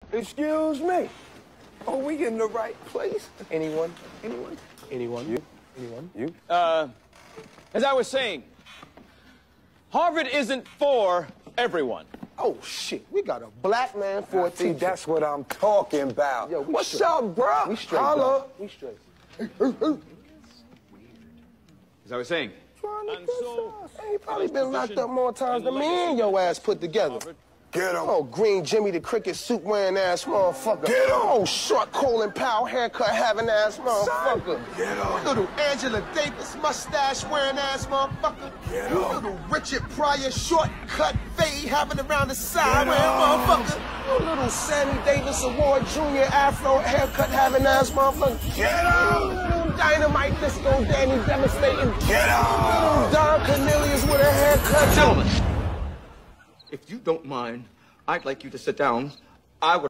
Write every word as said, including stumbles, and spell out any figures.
Excuse me. Are we in the right place? Anyone? Anyone? Anyone? You? Anyone? You? Uh, as I was saying, Harvard isn't for everyone. Oh, shit. We got a black man for a teacher. That's what I'm talking about. Yo, What's straight. up, bro? We straight, Holla. dog. We straight. As I was saying. And so, hey, he probably been locked up more times than me and your ass put together. Harvard. Get him. Oh, Green Jimmy the cricket suit wearing ass motherfucker. Get him. Oh, short Colin Powell haircut having ass motherfucker. Get him. Little Angela Davis mustache wearing ass motherfucker. Get him. Little Richard Pryor shortcut fade having around the side Get wearing him. motherfucker. Little Sammy Davis Award Junior afro haircut having ass motherfucker. Get him. Little Dynamite Disco Danny devastating. Get him. Don Cornelius with a haircut. Gentlemen, if you don't mind, I'd like you to sit down. I would